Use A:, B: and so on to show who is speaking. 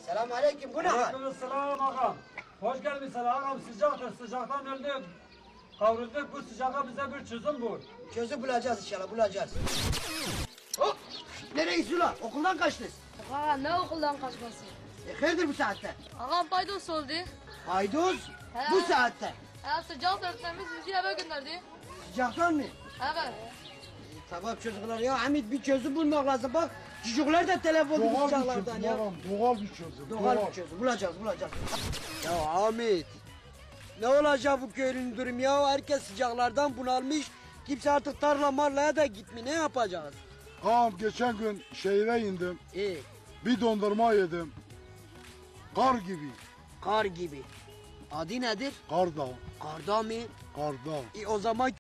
A: Selamünaleyküm. Bu ne hal?
B: Aleykümselam ağam. Hoş gelmişsin ağam. Sıcaktır. Sıcaktan öldük. Kavrulduk. Bu sıcakta bize bir çözüm bul.
A: Çözüm bulacağız inşallah, bulacağız. Hop! Nereye gidiyorsun lan? Okuldan kaçtınız.
C: Ağa ne okuldan kaçması?
A: Hayırdır bu saatte?
C: Ağam paydos oldu.
A: Haydoz, bu saatte.
C: Sıcak öğretmenimiz bizi eve gönderdi.
A: Sıcaktan mı?
C: Evet.
A: Tamam çocuklar ya Hamit bir çözüm bulmak lazım bak. Çocuklar da telefonda
D: Doğal bir
A: sıcaklardan
D: çözüm
A: ya.
D: ağam, doğal bir çözüm.
A: Doğal bir çözüm bulacağız. Ya Hamit. Ne olacak bu köylünün durum ya? Herkes sıcaklardan bunalmış. Kimse artık tarla marlaya da gitmiyor. Ne yapacağız?
D: Ağam geçen gün şehire indim,
A: İyi.
D: bir dondurma yedim. Kar gibi,
A: Kar gibi. Adı nedir?
D: karda,
A: Karda mı?
D: karda.
A: O zaman